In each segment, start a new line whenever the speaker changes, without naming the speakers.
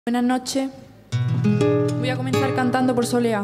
Buenas noches. Voy a comenzar cantando por Soleá.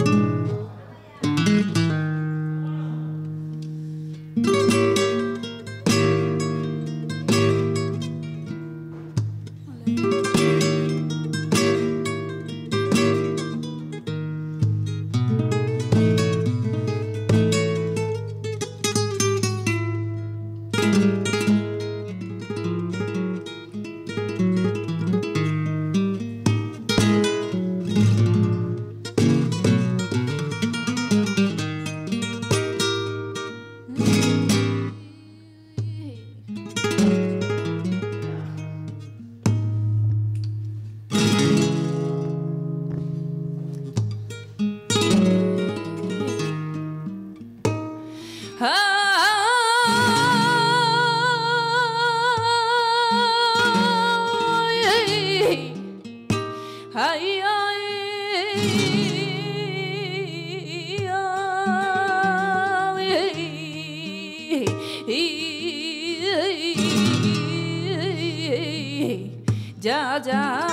Ya, ya.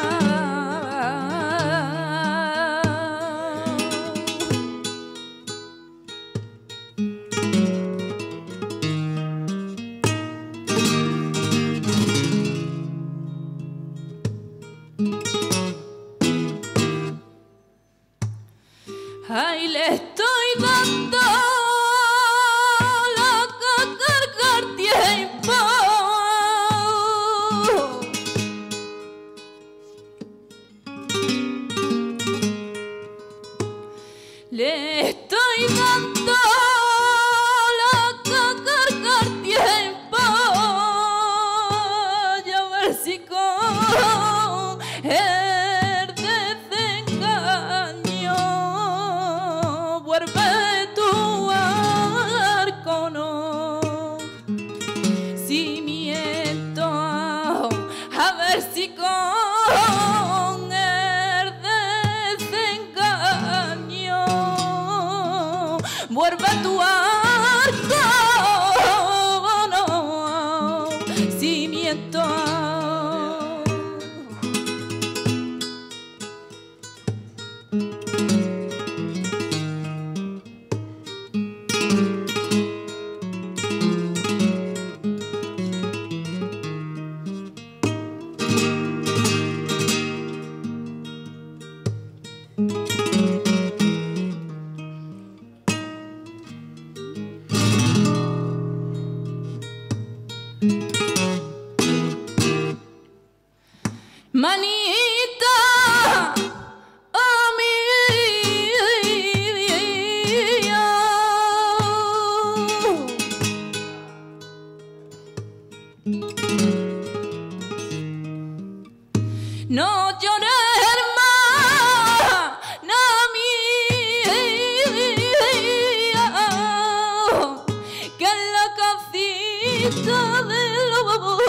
Ay, le estoy dando la cargar tiempo. Le estoy dando la cargar tiempo. Y a ver si con el desengaño vuelve tu arco, no. Si miento, a ver si con el desengaño vuelve tu arco, no. Si miento. Manita, oh mía, no llores, hermana mía, que en la casita de los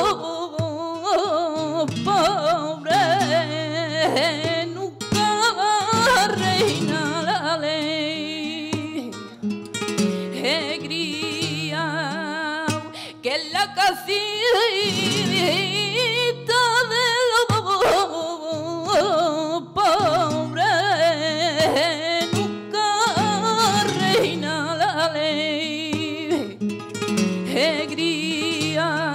pobres nunca reina la ley. He criado que en la casita de los pobres nunca reina la ley. He criado.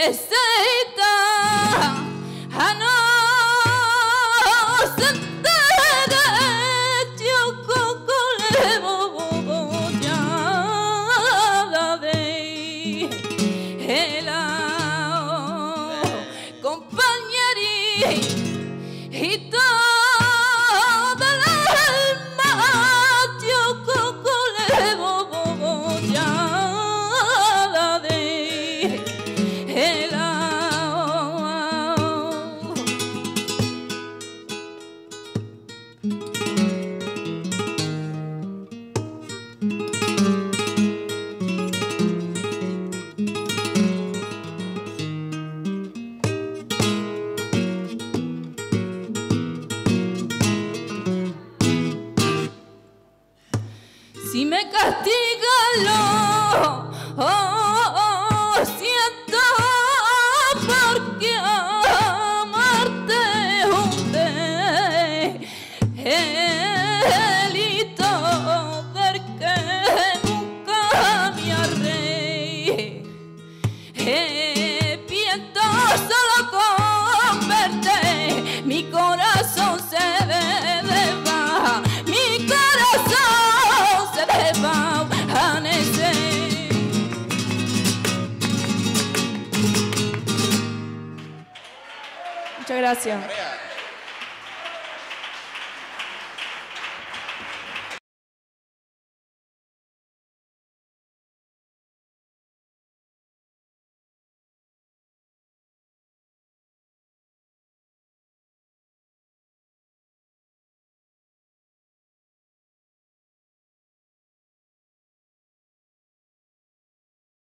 que se está a no sentir yo con el bobo ya de el compañero y toda la alma yo con el bobo ya de el si me castigan lo siento porque amarte hunde delito del que nunca me arreí. Pienso solo con verte, mi corazón se desbaja, mi corazón se desvanece. Muchas gracias.